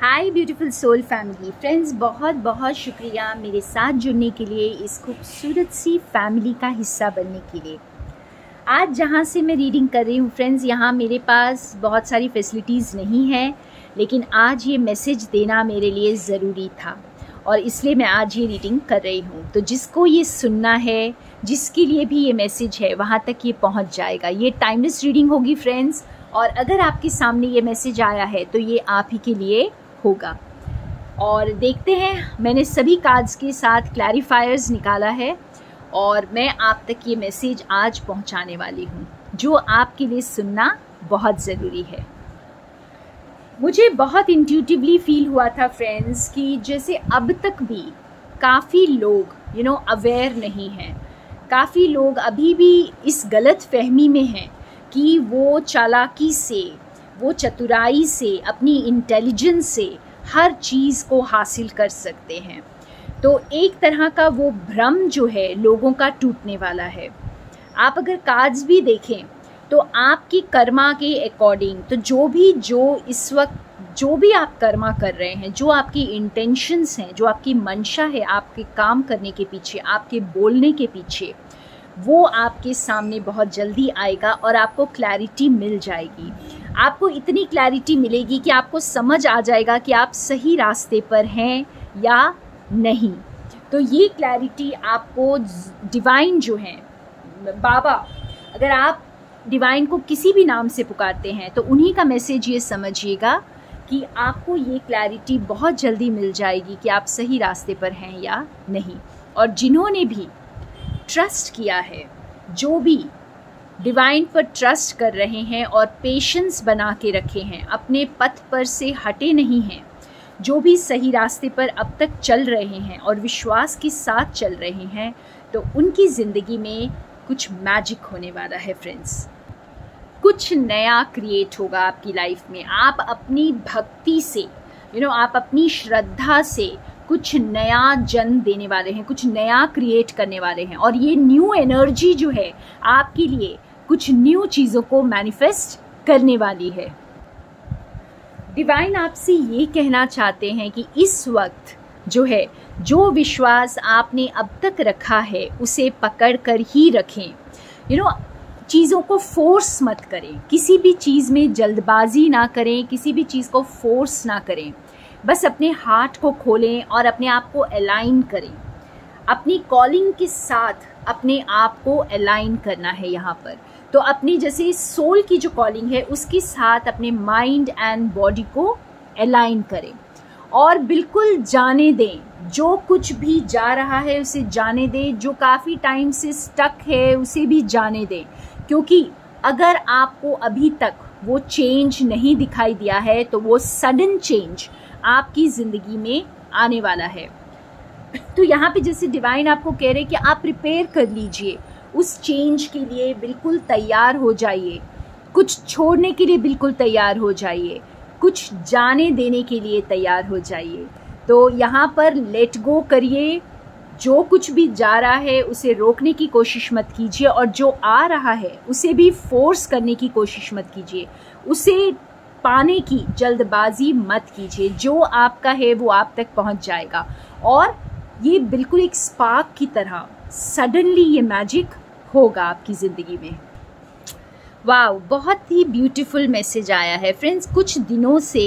हाय beautiful soul family friends, बहुत बहुत शुक्रिया मेरे साथ जुड़ने के लिए, इस खूबसूरत सी फैमिली का हिस्सा बनने के लिए। आज जहाँ से मैं रीडिंग कर रही हूँ फ्रेंड्स, यहाँ मेरे पास बहुत सारी फैसिलिटीज़ नहीं है, लेकिन आज ये मैसेज देना मेरे लिए ज़रूरी था और इसलिए मैं आज ये रीडिंग कर रही हूँ। तो जिसको ये सुनना है, जिसके लिए भी ये मैसेज है, वहाँ तक ये पहुँच जाएगा। ये टाइमलेस रीडिंग होगी फ्रेंड्स, और अगर आपके सामने ये मैसेज आया है तो ये आप ही के लिए होगा। और देखते हैं, मैंने सभी कार्ड्स के साथ क्लैरिफायर्स निकाला है और मैं आप तक ये मैसेज आज पहुंचाने वाली हूं, जो आपके लिए सुनना बहुत ज़रूरी है। मुझे बहुत इंट्यूटिवली फील हुआ था फ्रेंड्स कि जैसे अब तक भी काफ़ी लोग अवेयर नहीं हैं, काफ़ी लोग अभी भी इस गलत फहमी में हैं कि वो चालाकी से, वो चतुराई से, अपनी इंटेलिजेंस से हर चीज़ को हासिल कर सकते हैं। तो एक तरह का वो भ्रम जो है लोगों का टूटने वाला है। आप अगर कार्ड्स भी देखें तो आपकी कर्मा के अकॉर्डिंग, तो जो इस वक्त जो भी आप कर्मा कर रहे हैं, जो आपकी इंटेंशंस हैं, जो आपकी मंशा है आपके काम करने के पीछे, आपके बोलने के पीछे, वो आपके सामने बहुत जल्दी आएगा और आपको क्लैरिटी मिल जाएगी। आपको इतनी क्लैरिटी मिलेगी कि आपको समझ आ जाएगा कि आप सही रास्ते पर हैं या नहीं। तो ये क्लैरिटी आपको डिवाइन जो है, बाबा, अगर आप डिवाइन को किसी भी नाम से पुकारते हैं तो उन्हीं का मैसेज ये समझिएगा कि आपको ये क्लैरिटी बहुत जल्दी मिल जाएगी कि आप सही रास्ते पर हैं या नहीं। और जिन्होंने भी ट्रस्ट किया है, जो भी डिवाइन पर ट्रस्ट कर रहे हैं और पेशेंस बना के रखे हैं, अपने पथ पर से हटे नहीं हैं, जो भी सही रास्ते पर अब तक चल रहे हैं और विश्वास के साथ चल रहे हैं, तो उनकी ज़िंदगी में कुछ मैजिक होने वाला है फ्रेंड्स। कुछ नया क्रिएट होगा आपकी लाइफ में। आप अपनी भक्ति से, आप अपनी श्रद्धा से कुछ नया जन्म देने वाले हैं, कुछ नया क्रिएट करने वाले हैं। और ये न्यू एनर्जी जो है आपके लिए कुछ न्यू चीज़ों को मैनिफेस्ट करने वाली है। डिवाइन आपसे ये कहना चाहते हैं कि इस वक्त जो है, जो विश्वास आपने अब तक रखा है उसे पकड़ कर ही रखें। चीज़ों को फोर्स मत करें, किसी भी चीज़ में जल्दबाजी ना करें, किसी भी चीज़ को फोर्स ना करें। बस अपने हार्ट को खोलें और अपने आप को अलाइन करें। अपनी कॉलिंग के साथ अपने आप को अलाइन करना है यहाँ पर। तो अपनी जैसे सोल की जो कॉलिंग है उसके साथ अपने माइंड एंड बॉडी को अलाइन करें और बिल्कुल जाने दें। जो कुछ भी जा रहा है उसे जाने दें, जो काफ़ी टाइम से स्टक है उसे भी जाने दें, क्योंकि अगर आपको अभी तक वो चेंज नहीं दिखाई दिया है तो वो सडन चेंज आपकी ज़िंदगी में आने वाला है। तो यहाँ पे जैसे डिवाइन आपको कह रहे हैं कि आप प्रिपेयर कर लीजिए, उस चेंज के लिए बिल्कुल तैयार हो जाइए, कुछ छोड़ने के लिए बिल्कुल तैयार हो जाइए, कुछ जाने देने के लिए तैयार हो जाइए। तो यहाँ पर लेट गो करिए। जो कुछ भी जा रहा है उसे रोकने की कोशिश मत कीजिए, और जो आ रहा है उसे भी फोर्स करने की कोशिश मत कीजिए, उसे पाने की जल्दबाजी मत कीजिए। जो आपका है वो आप तक पहुंच जाएगा और ये बिल्कुल एक स्पार्क की तरह सडनली ये मैजिक होगा आपकी ज़िंदगी में। वाह, बहुत ही ब्यूटीफुल मैसेज आया है फ्रेंड्स। कुछ दिनों से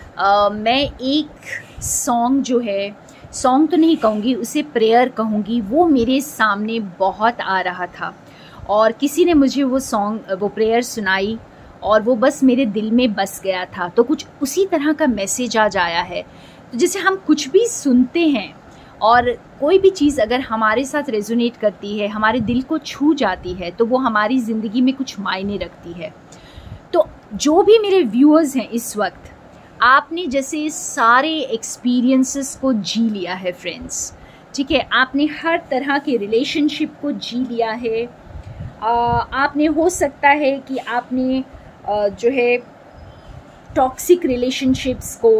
मैं एक सॉन्ग जो है, सॉन्ग तो नहीं कहूँगी, उसे प्रेयर कहूँगी, वो मेरे सामने बहुत आ रहा था और किसी ने मुझे वो प्रेयर सुनाई और वो बस मेरे दिल में बस गया था। तो कुछ उसी तरह का मैसेज आज आया है। तो जैसे हम कुछ भी सुनते हैं और कोई भी चीज़ अगर हमारे साथ रेजोनेट करती है, हमारे दिल को छू जाती है, तो वो हमारी ज़िंदगी में कुछ मायने रखती है। तो जो भी मेरे व्यूअर्स हैं इस वक्त, आपने जैसे सारे एक्सपीरियंसेस को जी लिया है फ्रेंड्स, ठीक है, आपने हर तरह के रिलेशनशिप को जी लिया है। आपने, हो सकता है कि आपने जो है टॉक्सिक रिलेशनशिप्स को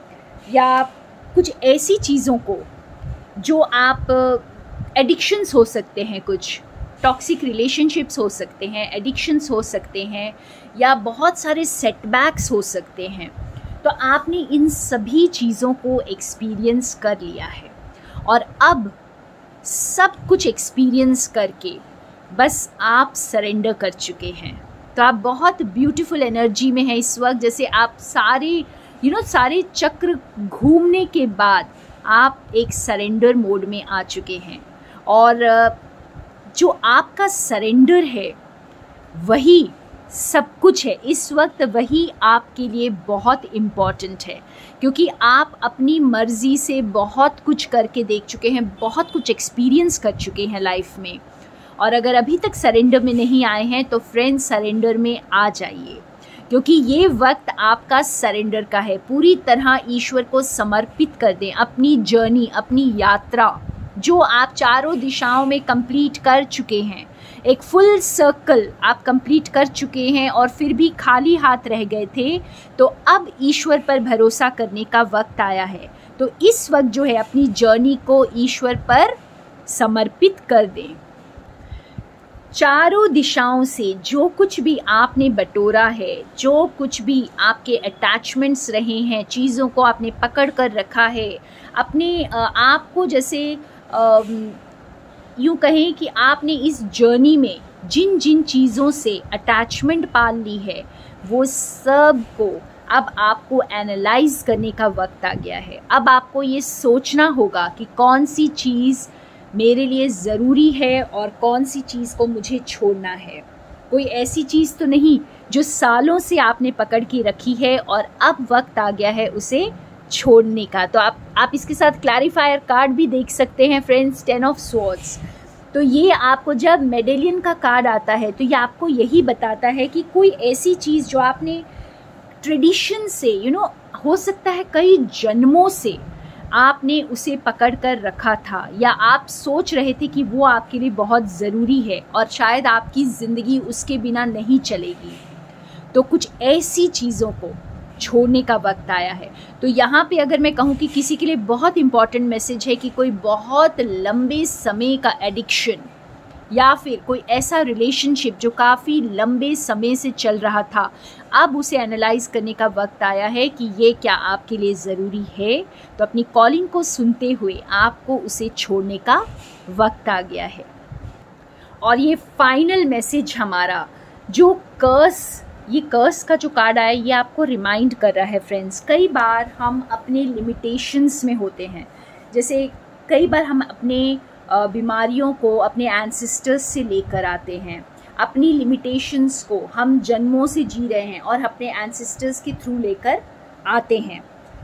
या कुछ ऐसी चीज़ों को जो आप एडिक्शंस हो सकते हैं, कुछ टॉक्सिक रिलेशनशिप्स हो सकते हैं, एडिक्शंस हो सकते हैं, या बहुत सारे सेटबैक्स हो सकते हैं। तो आपने इन सभी चीज़ों को एक्सपीरियंस कर लिया है और अब सब कुछ एक्सपीरियंस करके बस आप सरेंडर कर चुके हैं। तो आप बहुत ब्यूटीफुल एनर्जी में हैं इस वक्त, जैसे आप सारे चक्र घूमने के बाद आप एक सरेंडर मोड में आ चुके हैं। और जो आपका सरेंडर है वही सब कुछ है इस वक्त, वही आपके लिए बहुत इम्पॉर्टेंट है, क्योंकि आप अपनी मर्ज़ी से बहुत कुछ करके देख चुके हैं, बहुत कुछ एक्सपीरियंस कर चुके हैं लाइफ में। और अगर अभी तक सरेंडर में नहीं आए हैं तो फ्रेंड्स सरेंडर में आ जाइए, क्योंकि ये वक्त आपका सरेंडर का है। पूरी तरह ईश्वर को समर्पित कर दें अपनी जर्नी, अपनी यात्रा जो आप चारों दिशाओं में कंप्लीट कर चुके हैं। एक फुल सर्कल आप कंप्लीट कर चुके हैं और फिर भी खाली हाथ रह गए थे, तो अब ईश्वर पर भरोसा करने का वक्त आया है। तो इस वक्त जो है अपनी जर्नी को ईश्वर पर समर्पित कर दें। चारों दिशाओं से जो कुछ भी आपने बटोरा है, जो कुछ भी आपके अटैचमेंट्स रहे हैं, चीज़ों को आपने पकड़ कर रखा है, अपने आप को जैसे यूँ कहें कि आपने इस जर्नी में जिन जिन चीज़ों से अटैचमेंट पाल ली है, वो सब को अब आपको एनालाइज करने का वक्त आ गया है। अब आपको ये सोचना होगा कि कौन सी चीज़ मेरे लिए ज़रूरी है और कौन सी चीज़ को मुझे छोड़ना है। कोई ऐसी चीज़ तो नहीं जो सालों से आपने पकड़ के रखी है और अब वक्त आ गया है उसे छोड़ने का। तो आप इसके साथ क्लैरिफायर कार्ड भी देख सकते हैं फ्रेंड्स, 10 ऑफ स्वॉर्ड्स। तो ये आपको जब मेडेलियन का कार्ड आता है तो ये आपको यही बताता है कि कोई ऐसी चीज़ जो आपने ट्रेडिशन से हो सकता है कई जन्मों से आपने उसे पकड़ कर रखा था, या आप सोच रहे थे कि वो आपके लिए बहुत ज़रूरी है और शायद आपकी ज़िंदगी उसके बिना नहीं चलेगी, तो कुछ ऐसी चीज़ों को छोड़ने का वक्त आया है। तो यहाँ पे अगर मैं कहूँ कि किसी के लिए बहुत इम्पॉर्टेंट मैसेज है कि कोई बहुत लंबे समय का एडिक्शन या फिर कोई ऐसा रिलेशनशिप जो काफ़ी लंबे समय से चल रहा था, अब उसे एनालाइज करने का वक्त आया है कि ये क्या आपके लिए ज़रूरी है। तो अपनी कॉलिंग को सुनते हुए आपको उसे छोड़ने का वक्त आ गया है। और ये फाइनल मैसेज हमारा जो ये कर्स का जो कार्ड आया, ये आपको रिमाइंड कर रहा है फ्रेंड्स, कई बार हम अपने लिमिटेशंस में होते हैं। जैसे कई बार हम अपने बीमारियों को अपने एंसेस्टर्स से लेकर आते हैं, अपनी लिमिटेशंस को हम जन्मों से जी रहे हैं और अपने एंसेस्टर्स के थ्रू लेकर आते हैं।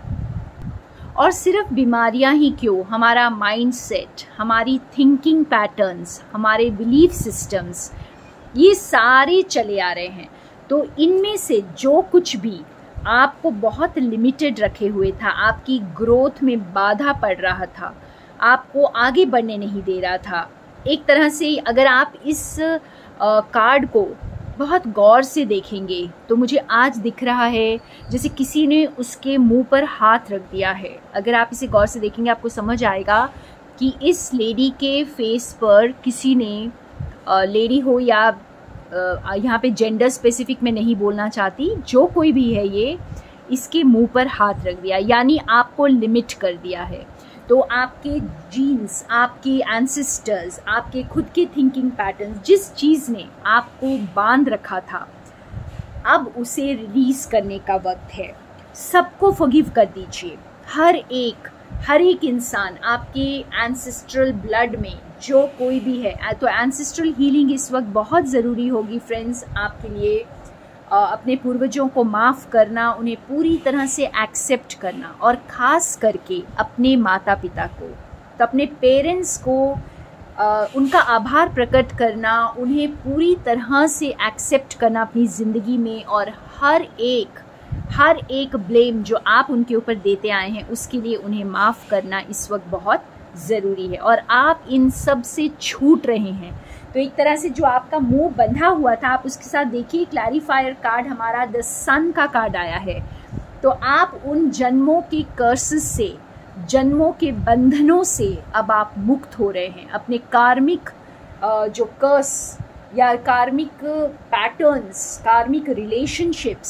और सिर्फ बीमारियां ही क्यों, हमारा माइंडसेट, हमारी थिंकिंग पैटर्न्स, हमारे बिलीफ सिस्टम्स, ये सारे चले आ रहे हैं। तो इनमें से जो कुछ भी आपको बहुत लिमिटेड रखे हुए था, आपकी ग्रोथ में बाधा पड़ रहा था, आपको आगे बढ़ने नहीं दे रहा था, एक तरह से अगर आप इस कार्ड को बहुत गौर से देखेंगे तो मुझे आज दिख रहा है जैसे किसी ने उसके मुंह पर हाथ रख दिया है। अगर आप इसे गौर से देखेंगे आपको समझ आएगा कि इस लेडी के फेस पर किसी ने, लेडी हो या यहाँ पे जेंडर स्पेसिफिक में नहीं बोलना चाहती, जो कोई भी है ये, इसके मुंह पर हाथ रख दिया, यानी आपको लिमिट कर दिया है। तो आपके जीन्स, आपके एंसेस्टर्स, आपके खुद के थिंकिंग पैटर्न्स, जिस चीज़ ने आपको बांध रखा था, अब उसे रिलीज करने का वक्त है। सबको फॉरगिव कर दीजिए, हर एक इंसान, आपके एंसेस्ट्रल ब्लड में जो कोई भी है। तो एंसेस्ट्रल हीलिंग इस वक्त बहुत ज़रूरी होगी फ्रेंड्स आपके लिए। अपने पूर्वजों को माफ़ करना, उन्हें पूरी तरह से एक्सेप्ट करना, और ख़ास करके अपने माता पिता को, तो अपने पेरेंट्स को उनका आभार प्रकट करना, उन्हें पूरी तरह से एक्सेप्ट करना अपनी ज़िंदगी में, और हर एक ब्लेम जो आप उनके ऊपर देते आए हैं उसके लिए उन्हें माफ़ करना इस वक्त बहुत ज़रूरी है। और आप इन सब से छूट रहे हैं, तो एक तरह से जो आपका मुंह बंधा हुआ था, आप उसके साथ देखिए क्लैरिफायर कार्ड हमारा द सन का कार्ड आया है। तो आप उन जन्मों के कर्सेस से, जन्मों के बंधनों से अब आप मुक्त हो रहे हैं। अपने कार्मिक जो कर्स या कार्मिक पैटर्न्स, कार्मिक रिलेशनशिप्स,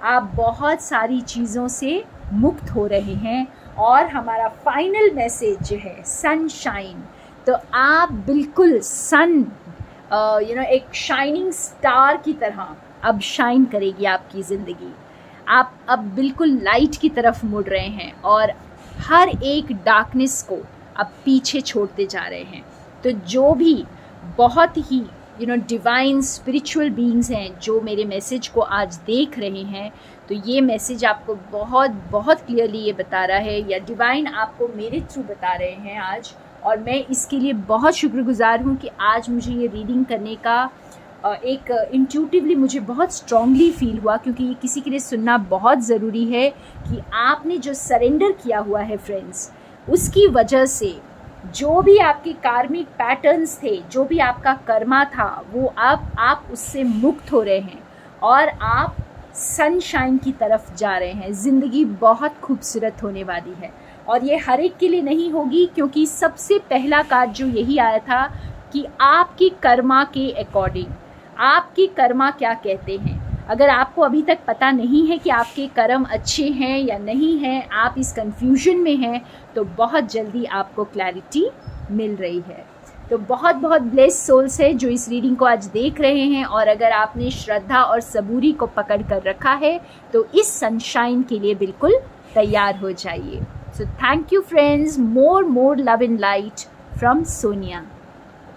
आप बहुत सारी चीज़ों से मुक्त हो रहे हैं। और हमारा फाइनल मैसेज जो है सनशाइन, तो आप बिल्कुल सन एक शाइनिंग स्टार की तरह अब शाइन करेगी आपकी ज़िंदगी। आप अब बिल्कुल लाइट की तरफ मुड़ रहे हैं और हर एक डार्कनेस को अब पीछे छोड़ते जा रहे हैं। तो जो भी बहुत ही डिवाइन स्पिरिचुअल बीइंग्स हैं जो मेरे मैसेज को आज देख रहे हैं, तो ये मैसेज आपको बहुत बहुत क्लियरली ये बता रहा है, या डिवाइन आपको मेरे थ्रू बता रहे हैं आज। और मैं इसके लिए बहुत शुक्रगुजार हूँ कि आज मुझे ये रीडिंग करने का एक इंट्यूटिवली मुझे बहुत स्ट्रांगली फील हुआ, क्योंकि ये किसी के लिए सुनना बहुत ज़रूरी है कि आपने जो सरेंडर किया हुआ है फ्रेंड्स, उसकी वजह से जो भी आपके कार्मिक पैटर्न्स थे, जो भी आपका कर्मा था, वो अब आप उससे मुक्त हो रहे हैं और आप सनशाइन की तरफ जा रहे हैं। ज़िंदगी बहुत खूबसूरत होने वाली है और ये हर एक के लिए नहीं होगी, क्योंकि सबसे पहला कार्ड जो यही आया था कि आपकी कर्मा के अकॉर्डिंग आपकी कर्मा क्या कहते हैं। अगर आपको अभी तक पता नहीं है कि आपके कर्म अच्छे हैं या नहीं हैं, आप इस कंफ्यूजन में हैं, तो बहुत जल्दी आपको क्लैरिटी मिल रही है। तो बहुत बहुत ब्लेस्ड सोल्स है जो इस रीडिंग को आज देख रहे हैं। और अगर आपने श्रद्धा और सबूरी को पकड़ कर रखा है तो इस सनशाइन के लिए बिल्कुल तैयार हो जाइए। So thank you friends, more love and light from Sonia.